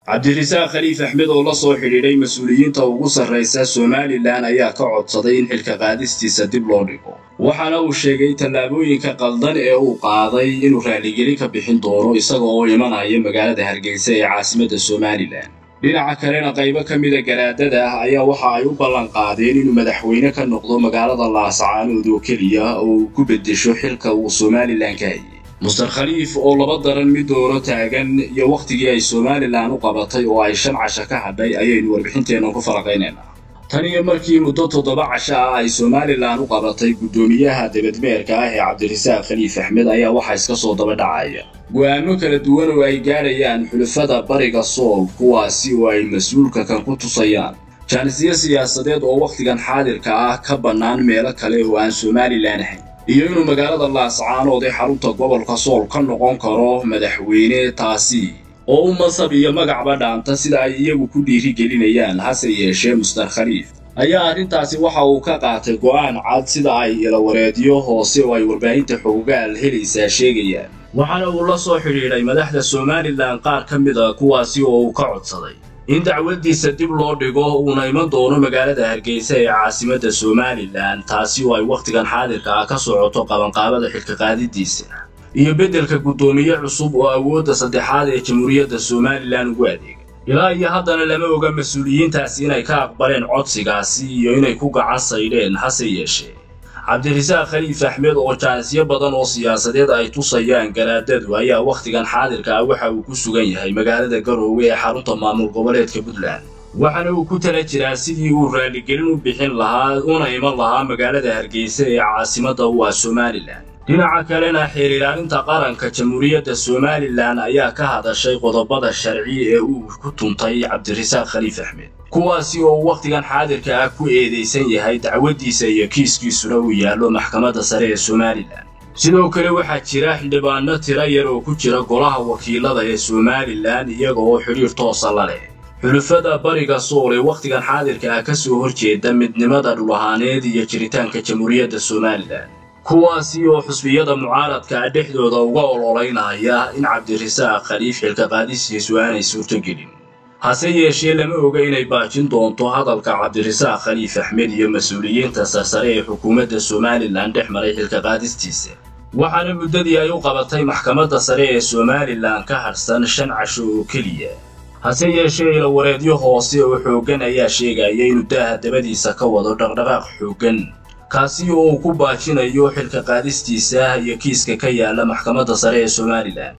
cabdirasaaq khaliif axmed oo la soo xidhiidhay mas'uuliyiinta ugu sarraysa Somaliland ayaa ka codsaday in xilka qaadistiisa dib loo dhigo waxaana uu sheegay tallaabooyinka qaldan ee uu qaaday inuu raaligelin ka bixin doono isaga oo imanaya magaalada Hargeysa ee caasimadda Somaliland dhinaca kalena qaybo ka mid ah garaadada ayaa waxa ay u ballan qaadeen inuu madaxweyne ka noqdo magaalada Laascaanood oo kaliya oo uu ku beddesho xilka uu Somaliland ka hayay Mr. Khaliif oo laba daran mid dooro taagan iyo waqtigii ay Somaliland u qabatay oo ay 5 casho ka hadhay ayaynu warbixinteena ku faraqaynaynaa tan iyo markii muddo 7 casho ay Somaliland u qabatay gudoomiyaha dibadmeerka ah ee cabdirasaaq khaliif axmed ayaa waxa iska soo daba dhacaya go'aano kala duwan oo ay gaarayaan xulafada bariga Sool kuwaasi oo ay mas'uulka kan ku tusayaan jaanisyo siyaasadeed oo waqtigan xaadirka ah ka bannaan meelo kale oo aan Somaliland ahayn iyo inuu magaalada Laascaanood ee xarunta gobolka Sool ka noqon karo madaxweyne taasi oo masab iyo magacba dhaanta sida ay iyagu ku dhiirigelinayaan hase yeeshee Mr. Khaliif ayaa arrintaasi waxa uu ka qaatay go'aan cad sida ay ila wareediyo hoose oo ay warbaahinta xogaal helaysaa sheegayaan waxaana uu la soo xidhiidhay madaxda Somaliland qaar ka mid ah kuwaasi oo uu ka codsaday in dacwadiisa dib loo dhigo uuna iman doono magaalada Hargeysa ee caasimadda Somaliland taasi oo ay waqtigan xaadirka ah ka socoto qabanqaabada xilka qaadidiisa iyo beddelka gudoomiye cusub oo awoodda saddexaad ee Jamhuuriyadda Somaliland ugu adeega ilaa iyo haddana lama oga mas'uuliyiintaasi inay ka aqbaleen codsigaasi iyo inay ku gacan saydheen hase yeeshee cabdirasaaq khaliif axmed oo jaanisyo badan oo siyaasadeed ay tusayaan garaadadu ayaa waqtigan xaadirka ah waxa uu ku sugan yahay magaalada Garowe ee xarunta maamul goboleedka Puntland waxaana uu ku tala jiraa sidii uu raaligelin u bixin lahaa una iman lahaa magaalada Hargeysa ee caasimadda Somaliland dhinaca kalena xiriiraarinta qaranka Jamhuuriyadda Somaliland ayaa ka hadashay qodobada sharci ee uu ku tuntay cabdirasaaq khaliif axmed kuwaasi oo waqtigan xaadirka ah ku eedeysan yahay dacwadiisa iyo kiiskiisuna uu yaalo maxkamadda sare ee Somaliland sidoo kale waxaa jira xildhibaano tiro yar oo ku jira golaha wakiilada ee Somaliland iyaga oo xiriir toos ah la leh xulafada bariga Sool ee waqtigan xaadirka ah ka soo horjeeda midnimada dhulahaaneed iyo jiritaanka Jamhuuriyadda Somaliland kuwaasi oo xusbiyada mucaaradka dhexdooda uga ololeynaya in cabdirasaaq khaliif xilka qaadistiisu aanay suurtagelin hase yeeshee lama oga inay baajin doonto hadalka cabdirasaaq khaliif axmed iyo mas'uuliyiinta sarsare ee xukuumadda Somaliland dhexmaray xilka qaadistiisa waxaana muddadii ay u qabatay maxkamadda sare ee Somaliland ka harsan 5 casho oo kaliya hase yeeshee ila wareedyo hoose oo xoogan ayaa sheegaya inuu daaha dabadiisa ka wado dhaqdhaqaaq xoogan kaasi oo ku baajinayo xilka qaadistiisa iyo kiiska ka yaala maxkamadda sare ee Somaliland